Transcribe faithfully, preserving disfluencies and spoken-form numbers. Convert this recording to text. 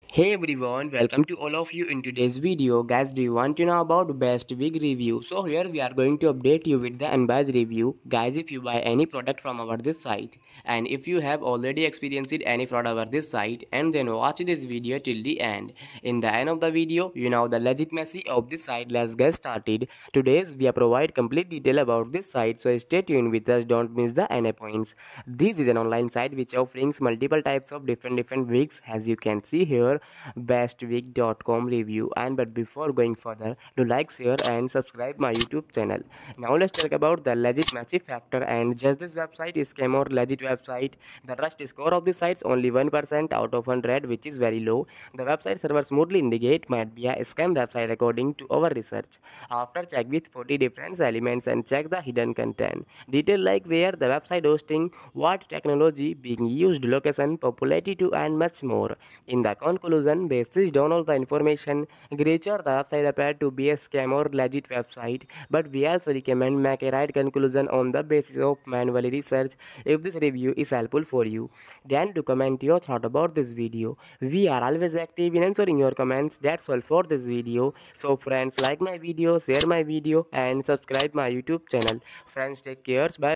Hey everyone, welcome to all of you in today's video. Guys, do you want to know about best wig review? So here we are going to update you with the unbiased review. Guys, if you buy any product from our this site and if you have already experienced any fraud over this site, and then watch this video till the end. In the end of the video, you know the legitimacy of this site. Let's get started. Today's we provide complete detail about this site, so stay tuned with us, don't miss the any points. This is an online site which offerings multiple types of different different wigs, as you can see here, best wig dot com review. And but before going further, do like, share and subscribe my YouTube channel. Now let's talk about the legit massive factor. And just this website is scam or legit website. The trust score of the site's only one percent out of one hundred, which is very low. The website server smoothly indicate might be a scam website according to our research. After check with forty different elements and check the hidden content detail like where the website hosting, what technology being used, location, popularity to, and much more. In the conclusion, based on all the information, Greater the website appeared to be a scam or legit website, but we also recommend make a right conclusion on the basis of manual research. If this review is helpful for you, then to comment your thought about this video. We are always active in answering your comments. That's all for this video. So friends, like my video, share my video and subscribe my YouTube channel. Friends, take care. Bye.